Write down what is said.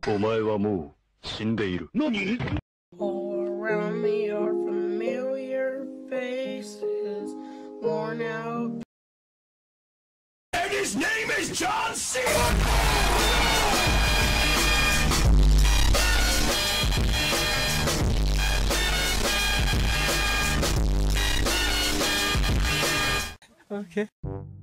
お前はもう死んでいる。何? All around me are familiar faces, worn out. And his name is John C. Okay.